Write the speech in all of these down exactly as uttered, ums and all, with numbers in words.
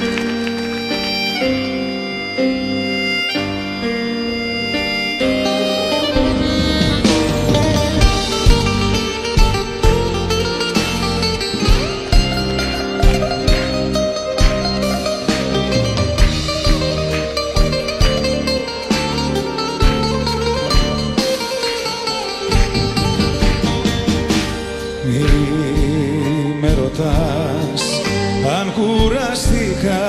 Αν κουραστικά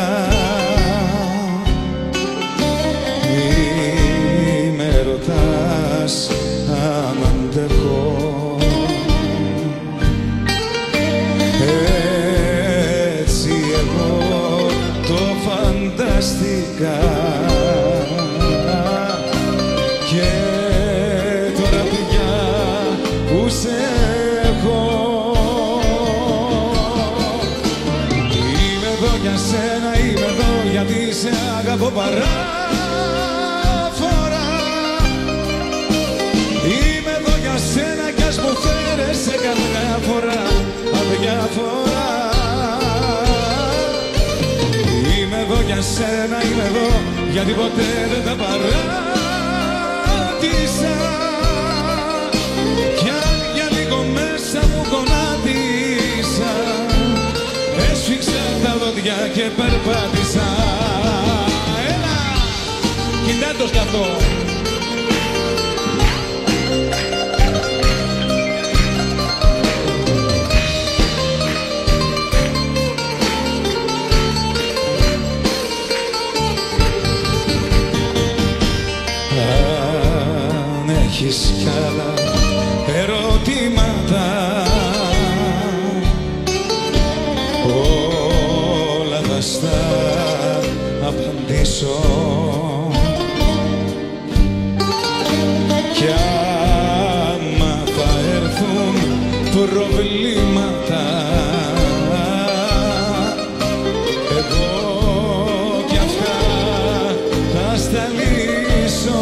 μη με ρωτάς αν αντέχω, έτσι εγώ το φανταστικά και τώρα πια που σε για σένα είμαι εδώ γιατί σε αγαπώ παράφορα. Είμαι εδώ για σένα κι ας μου φέρεσαι καμιά φορά αδιάφορα. Είμαι εδώ για σένα, είμαι εδώ γιατί ποτέ δεν τα παράτησα κι αν για λίγο μέσα μου γονάτισα έσφιξα τα δόντια και περπάτησα. Έλα, κοιτάτος κι αυτό. Αν έχεις κι άλλα ερωτήματα όλα θα στα απαντήσω κι άμα θα έρθουν προβλήματα εγώ κι αυτά θα στα λύσω.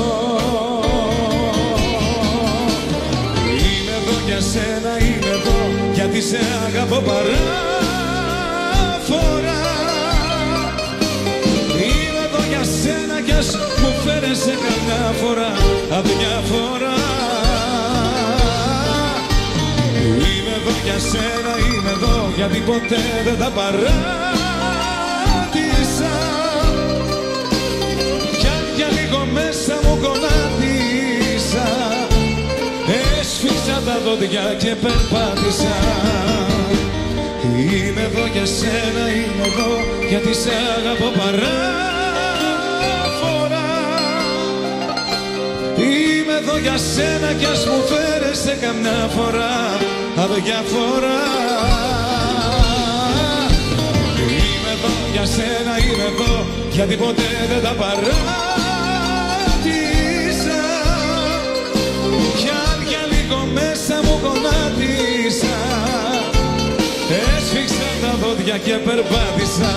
Είμαι εδώ για σένα, είμαι εδώ γιατί σε αγαπώ παράφορα. Είμαι εδώ για σένα κι ας μου φέρεσαι καμιά φορά αδιάφορα. Είμαι εδώ για σένα, είμαι εδώ γιατί ποτέ δεν τα παράτησα κι αν για λίγο μέσα μου γονάτισα έσφιξα τα δόντια και περπάτησα. Είμαι εδώ για σένα, είμαι εδώ γιατί σε αγαπώ παράφορα. Είμαι εδώ για σένα κι ας μου φέρεσαι καμιά φορά αδιάφορα. Είμαι εδώ για σένα, είμαι εδώ γιατί ποτέ δεν τα παράτησα κι αν για λίγο μέσα μου γονάτισα έσφιξα τα δόντια και περπάτησα.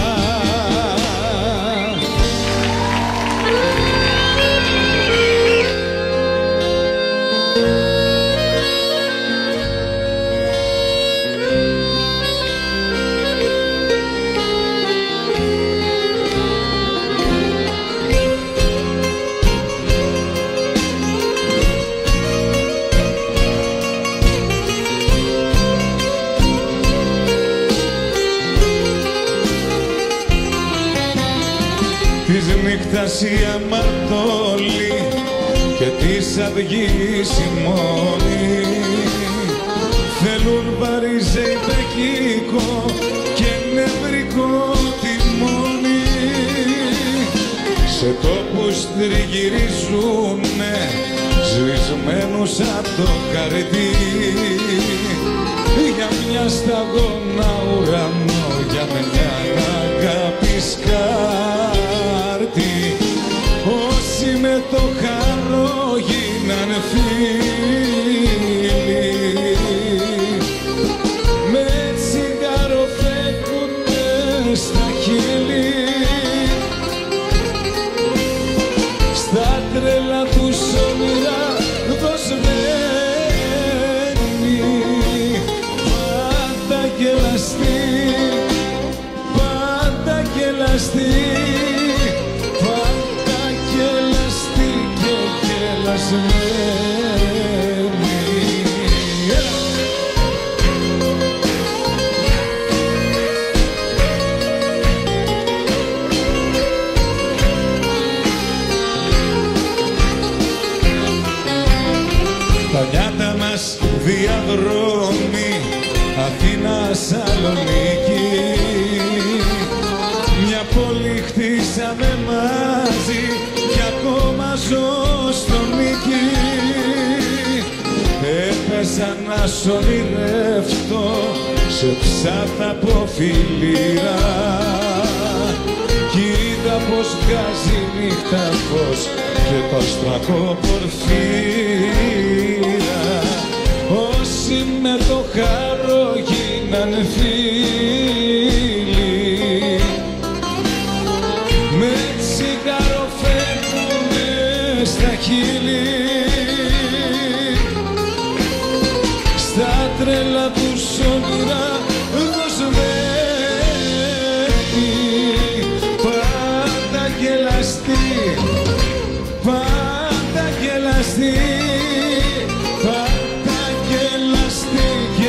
Της νύχτας η αμαρτώλη και της αυγής η μόνη θέλουν βαριζεϊπεκικό και νευρικό τιμόνι. Σε τόπους τριγυρίζουνε σβησμένους απ' το καρδί για μια σταγόνα ουρανό, για μια αγάπη σκάρτη. Όσοι με το χαρό γίνανε φίλοι με τσιγάρο φέκουνε στα χείλη στα τρέλα τους όνειρα δοσμένοι πάντα γελαστοί ξανά σ' ονειρευτώ σε ψάτα από φιλήρα. Κοίτα πως βγάζει νύχτα φως και το αστρακό πορφύρα. Όσοι με το χαρό γίνανε φίλοι, με τσιγάρο φεύγουνε στα χείλη. Στα τρέλα τους όνειρα δοσμένοι, πάντα γελαστοί, πάντα γελαστοί, πάντα γελαστοί και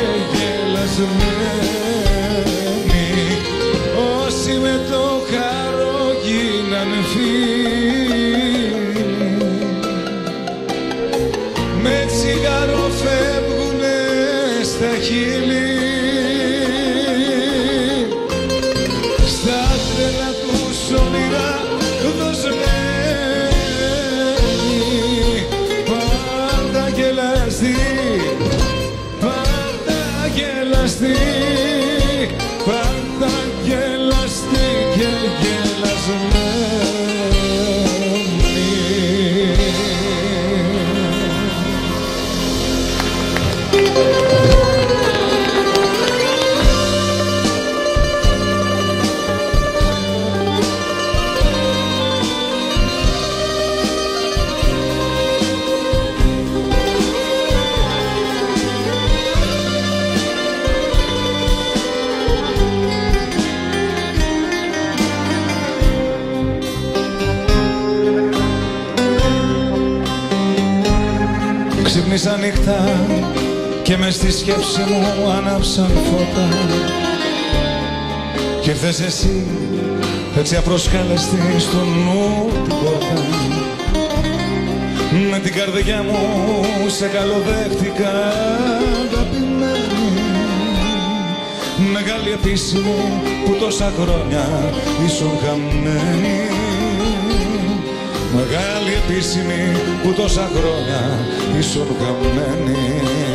γελασμένοι. Όσοι με το χαρό γίνανε φίλοι, με τσιγάρο φεύγουνε στα χείλη. Στα τρέλα τους όνειρα δοσμένοι, πάντα γελαστοί, πάντα γελαστοί, πάντα γελαστοί και γελασμένοι. Ξύπνησα νύχτα και μες στη σκέψη μου άναψαν φώτα κι ήρθες εσύ έτσι απροσκάλεστη στο νου την πόρτα. Με την καρδιά μου σε καλοδέχτηκα αγαπημένη, μεγάλη επίσημη που τόσα χρόνια ήσουν χαμένη. Μεγάλη επίσημη που τόσα χρόνια ήσουν χαμένη.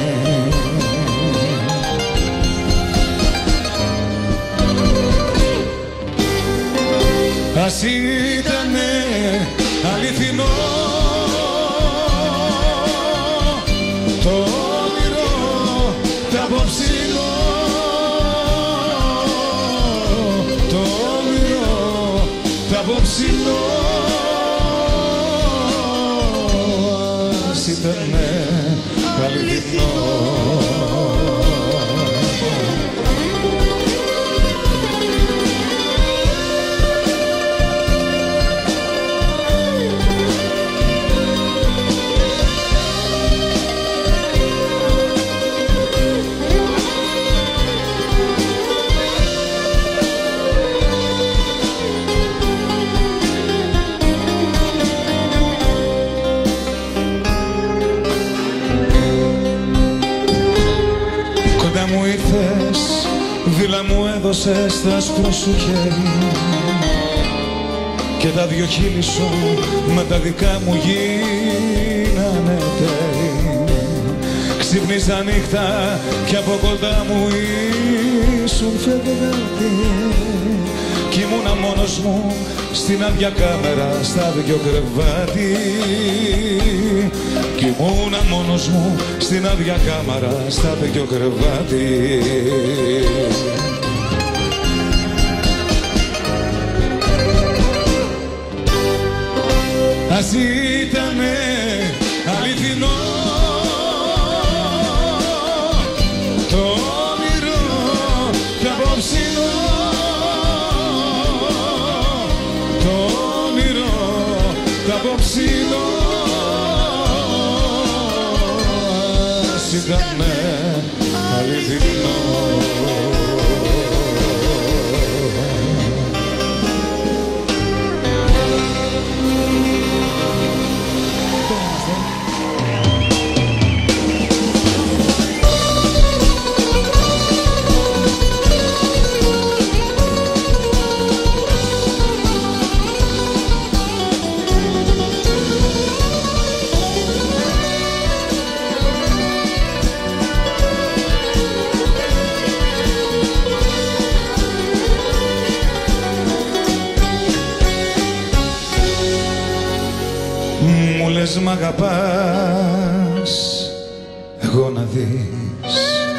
Ας ήτανε αληθινό το όνειρο τ' απόψινο, το όνειρο τ' απόψινο. Ας ήτανε αληθινό. Μου ήρθες, δίλα μου έδωσες τ' άσπρο σου χέρι και τα δυο χείλη σου με τα δικά μου γίνανε τέλη. Ξύπνησα νύχτα κι από κοντά μου ήσουν φεγγάτι κι ήμουνα μόνος μου στην άδεια κάμερα στα δυο κρεβάτι. Κι ήμουνα μόνος μου στην άδεια κάμαρα στα δυο κρεβάτι. Ας ήτανε αληθινό το όνειρο τ' απόψινο, το όνειρο τ' απόψινο. Ας ήτανε αληθινό. λες μ' αγαπάς, εγώ να δεις.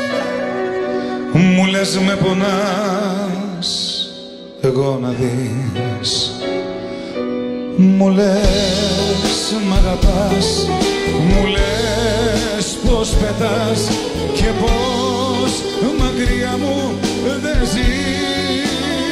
Μου λες με πονάς, εγώ να δεις. Μου λες μ' αγαπάς, μου λες πως πετάς και πως μακριά μου δεν ζεις.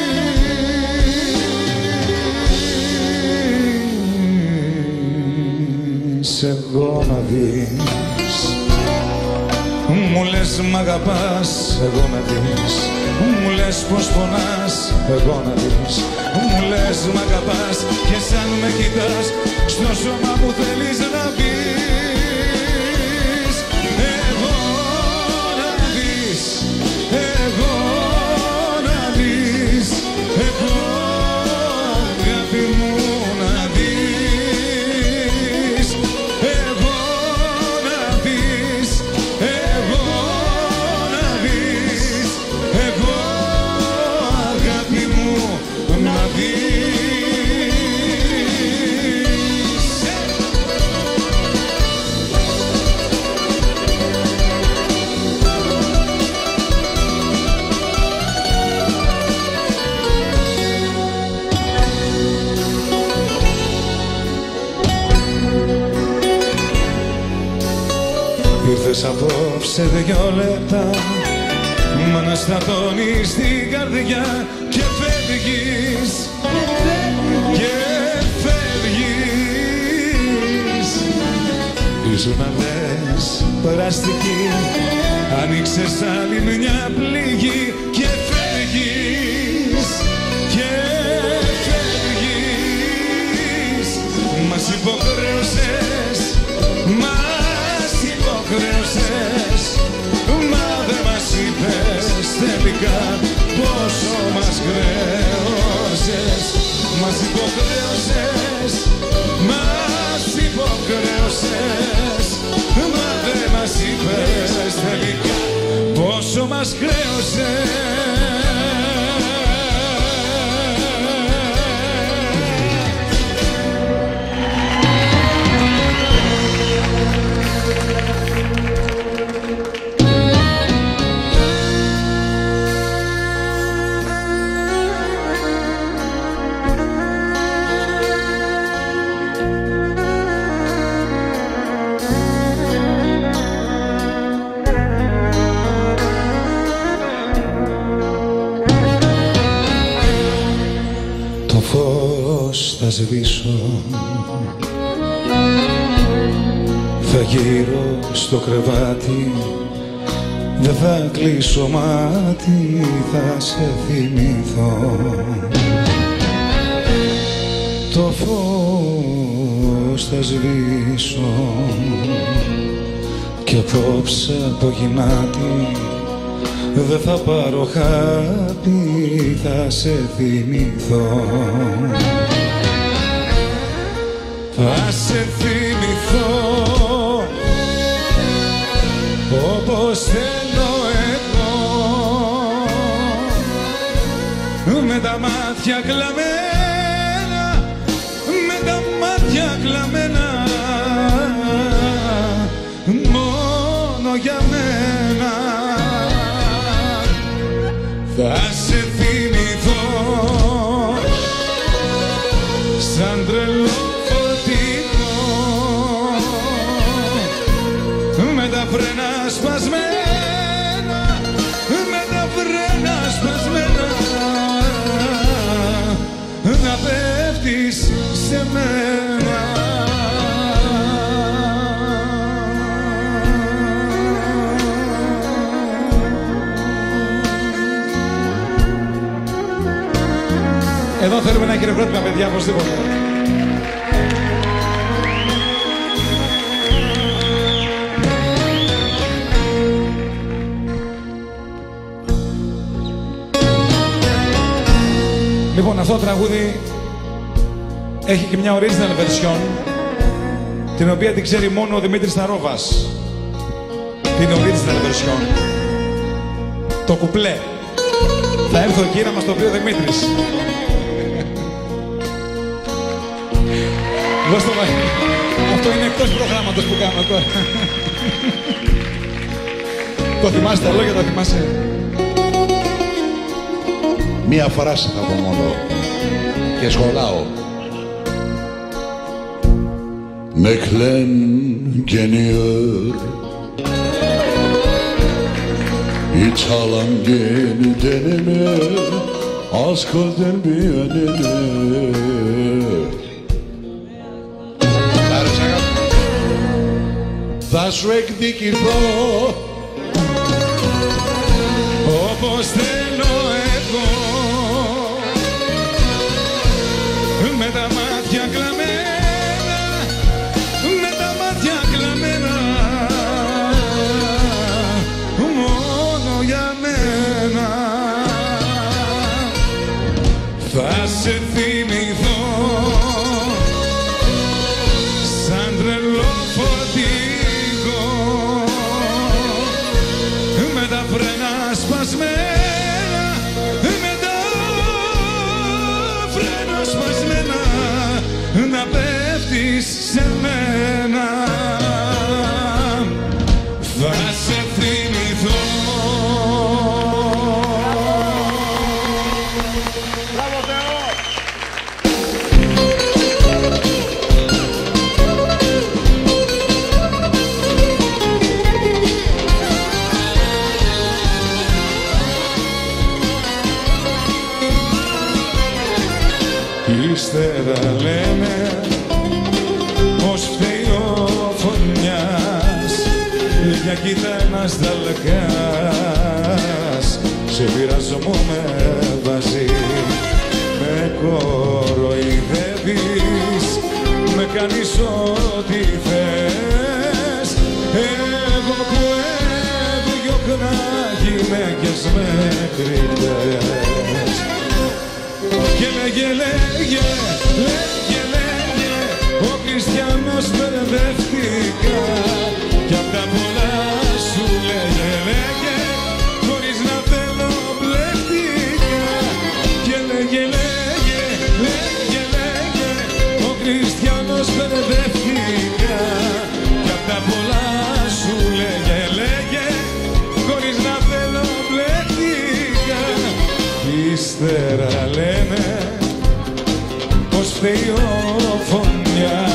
Εγώ να δεις. Μου λες μ' αγαπάς, εγώ να δεις. Μου λες πως πονάς, εγώ να δεις. Μου λες μ' αγαπάς και σαν με κοιτάς στο σώμα μου θέλεις να μπεις. Εγώ να δεις, εγώ να δεις, εγώ αγάπη μου να δεις. Εγώ να δεις, εγώ να δεις, εγώ αγάπη μου να δεις. Ήρθες απόψε δυο λεπτά, μ' αναστατώνεις την καρδιά και φεύγεις, και φεύγεις. Ήσουν λες περαστική, άνοιξες άλλη μια πληγή και φεύγεις, και φεύγεις. Μας υποχρέωσες, μας υποχρέωσες, μα δεν μας είπες τελικά πόσο μας χρέωσες. Μας υποχρέωσες, μας υποχρέωσες, μα δεν μας είπες τελικά πόσο μας χρέωσες. Το φως θα σβήσω, θα γύρω στο κρεβάτι, δεν θα κλείσω μάτι, θα σε θυμηθώ. Το φως θα σβήσω και απόψε από γυνάτι δεν θα πάρω χάπι, θα σε θυμηθώ. Θα σε θυμηθώ όπως θέλω εγώ, με τα μάτια κλαμμένα, με τα μάτια κλαμμένα, μόνο για μένα. Θα σε θυμηθώ σαν τρελό φορτηγό, με τα φρένα σπασμένα, με τα φρένα σπασμένα, να πέφτεις σε μένα. Εδώ θέλουμε ένα χειροκρότημα, παιδιά, οπωσδήποτε. Λοιπόν, αυτό το τραγούδι έχει και μια original version, την οποία την ξέρει μόνο ο Δημήτρης Ταρόβας. Την original version. Το κουπλέ. Θα έρθω εκεί να μας το πει ο Δημήτρης. Δώσ' το μάχη. Αυτό είναι εκτός προγράμματος που κάνω τώρα. Το θυμάσαι τα λόγια, τα θυμάσαι? Μία φράση θα πω μόνο και σχολάω. Με κλαίνουν γενιέρ η çalangeni deneme az kalden bir önene. Θα σου εκδικηθώ όπως θέλω εγώ, με τα μάτια κλαμμένα, με τα μάτια κλαμμένα, μόνο για μένα. Θα σε θυμηθώ σαν τρελό φορτηγό, με τα φρένα σπασμένα, με τα φρένα σπασμένα, να πέφτεις σε μένα. Θα σε θυμηθώ. Μπράβο Θεό! Ύστερα λένε πως φταίει ο φωνιάς, για κοίτα ένας δαλκάς σε πειρασμό με βάζει. Με κοροϊδεύεις, με κάνεις ό,τι θες, εγώ που έδιωχνα γυναίκες με κριτές. Και λέγε, λέγε, λέγε, λέγε, ο Χριστιανός μπερδεύτηκα, κι απ' τα πολλά σου λέγε, λέγε, χωρίς να θέλω μπλέχτηκα. Και λέγε, λέγε, λέγε, λέγε, ο Χριστιανός μπερδεύτηκα, κι απ' τα πολλά σου λέγε, λέγε, χωρίς να θέλω μπλέχτηκα. Ύστερα λένε πως φταίει ο φωνιάς.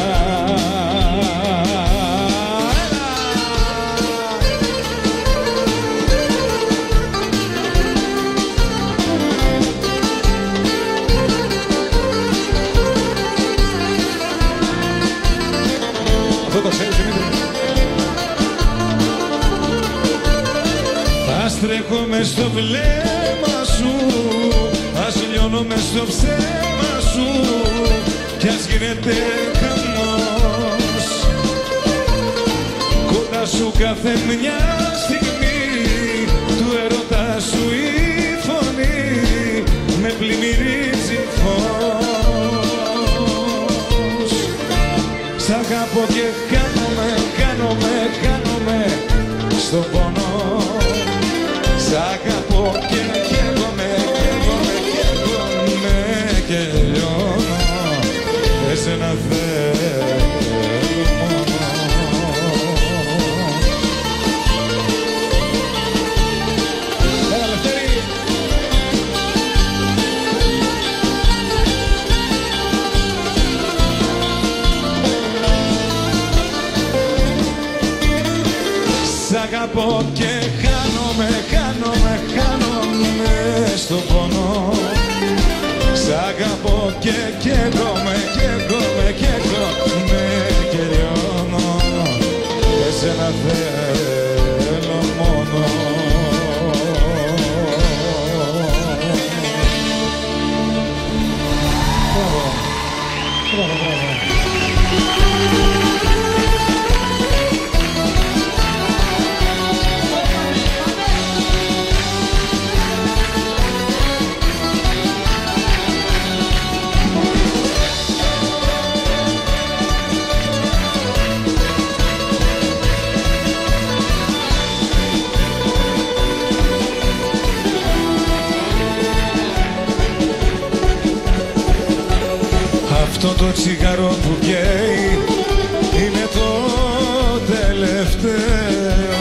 Αυτό το ξέρεις, Δημήτρη? Ας τρέχω μες στο βλέμμα σου, ας λιώνω μες στο ψέμα σου, κι ας γίνεται χαμός κοντά σου κάθε μια στιγμή, του ερώτα σου η φωνή με πλημμυρίζει φως. Σ' αγαπώ και χάνομαι, χάνομαι, χάνομαι στον πόνο. Σ' αγαπώ και καίγομαι, καίγομαι, καίγομαι και λιώνω. Εσένα θέλω μόνο. Έλα, Λευτέρη. Σ' αγαπώ και χάνομαι, χάνομαι, χάνομαι στον πόνο. Σ' αγαπώ και καίγομαι, καίγομαι, καίγομαι και λιώνω. Εσένα θέλω μόνο. Μπράβο. Μπράβο, μπράβο. Αυτό το τσιγάρο που καίει είναι φταίω.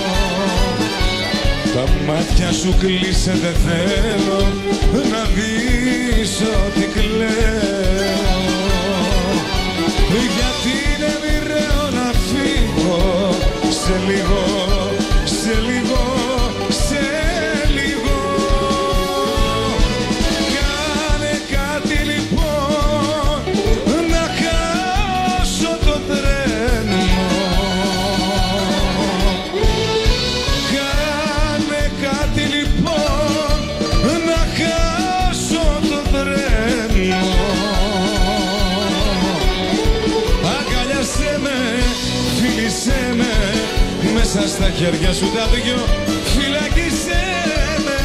Τα μάτια σου κλείσε, δεν θέλω να δεις ότι κλαίω. Γιατί είναι μοιραίο να φύγω σε λίγο, σε λίγο, σε λίγο. Κάνε κάτι λοιπόν να χάσω το τρένο. Κάνε κάτι λοιπόν να χάσω το τρένο. Αγκαλιάσέ με, φίλησέ με, μέσα στα χέρια σου τα δυο, φυλακίσέ με.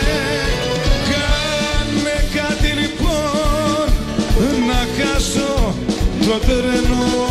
Κάνε κάτι λοιπόν να χάσω το τρένο.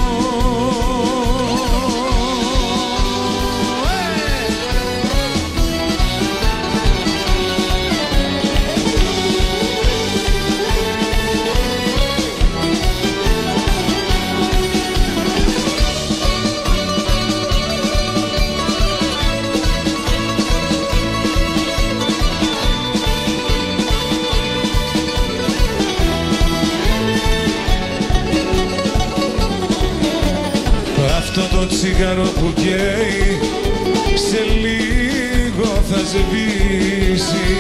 Αυτό το τσιγάρο που καίει σε λίγο θα σβήσει.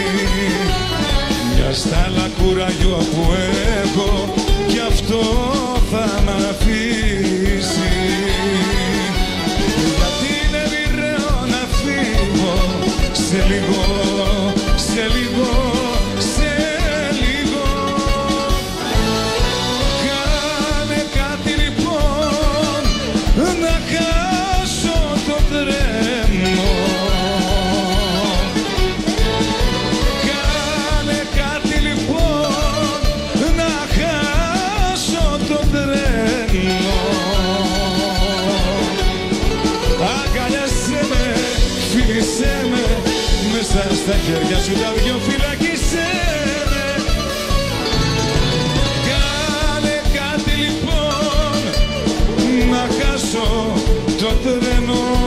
Μια στάλα κουραγιό που έχω κι αυτό θα μ' αφήσει. Γιατί είναι μοιραίο να φύγω σε λίγο, σε λίγο, σε λίγο. Κάνε κάτι λοιπόν να χάσω το τρένο. Κάνε κάτι λοιπόν να χάσω το τρένο. Αγκαλιάσέ με, φίλησέ με, μέσα στα χέρια σου τα δυο, φυλακίσέ με. Κάνε κάτι λοιπόν να χάσω το τρένο.